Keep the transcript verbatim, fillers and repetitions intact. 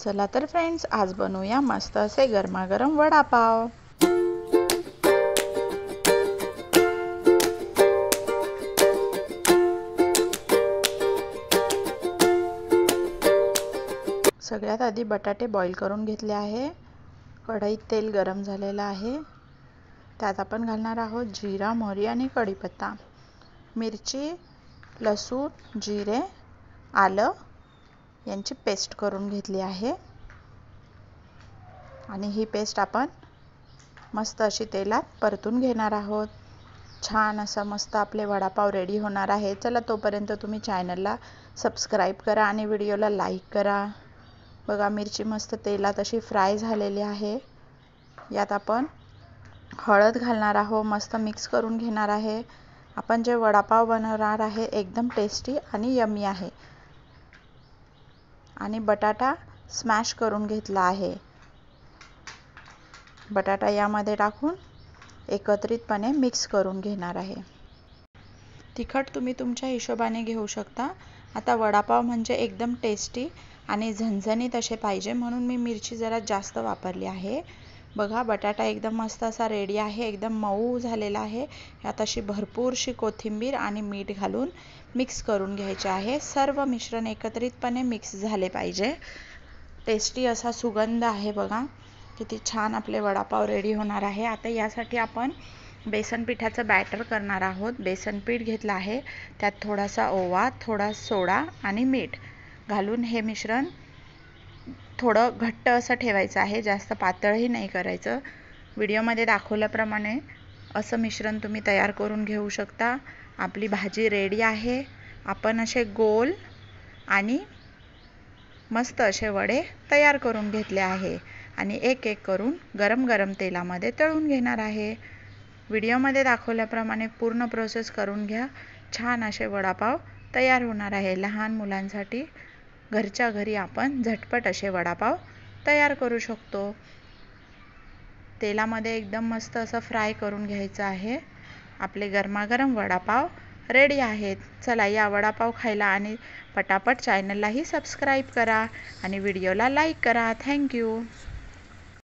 चला तर फ्रेंड्स, आज बनवूया मस्त असे गरमागरम वडापाव। सगळ्यात आधी बटाटे बॉईल करून घेतले आहे। कढईत तेल गरम झालेलं आहे। त्यात आपण घालणार आहोत जिरा, मोहरी आणि कढीपत्ता, मिरची, लसूण, जिरे, आलं यांची पेस्ट करून घेतली आहे। आणि ही पेस्ट आपण मस्त अशी तेलात परतून घेणार आहोत। छान असा मस्त आपले वडापाव रेडी होणार आहे। चला तोपर्यंत तुम्ही चॅनलला सबस्क्राइब करा आणि व्हिडिओला लाईक करा। बघा, मिरची मस्त तेलात अशी फ्राय झालेली आहे। यात आपण हळद घालणार आहोत, मस्त मिक्स करून घेणार आहे। आपण जे वडापाव बनवणार आहे एकदम टेस्टी आणि यम्मी आहे। आणि बटाटा स्मॅश करून घेतला आहे। बटाटा यामध्ये टाकून एकत्रितपणे मिक्स करून घेणार आहे। तिखट तुम्ही तुमच्या हिशोबाने घेऊ शकता। आता वडापाव म्हणजे एकदम टेस्टी आणि झणझणीत असे पाहिजे म्हणून मी मिरची जरा जास्त वापरली आहे। बघा, बटाटा एकदम मस्त असा रेडी आहे, एकदम मऊ झालेला आहे। यात अशी भरपूरशी कोथिंबीर आणि मीठ घालून मिक्स करून घ्यायचे आहे। सर्व मिश्रण एकत्रितपणे मिक्स झाले पाहिजे। टेस्टी असा सुगंध आहे। बघा किती छान आपले वडापाव रेडी होणार आहे। आता यासाठी आपण बेसन पिठाचं बॅटर करणार आहोत। बेसन पीठ घेतलं आहे, त्यात थोडासा ओवा, थोडा सोडा आणि मीठ घालून हे मिश्रण थोडं घट्ट असं ठेवायचं आहे, जास्त पातळही नाही करायचं। व्हिडिओमध्ये दाखवल्याप्रमाणे असं मिश्रण तुम्ही तयार करून घेऊ शकता। आपली भाजी रेडी आहे। आपण असे गोल आणि मस्त असे वडे तयार करून घेतले आहे आणि एक एक करून गरम गरम तेलामध्ये तळून घेणार आहे। व्हिडिओमध्ये दाखवल्याप्रमाणे पूर्ण प्रोसेस करून घ्या। छान असे वडापाव तयार होणार आहे। लहान मुलांसाठी घरच्या घरी आपण झटपट असे वडापाव तयार करू शकतो। तेलामध्ये एकदम मस्त असं फ्राय करून घ्यायचं आहे। आपले गरमागरम वडापाव रेडी आहेत। चला या वडापाव खायला आणि पटापट चॅनललाही सबस्क्राइब करा आणि व्हिडिओला लाईक करा। थँक्यू।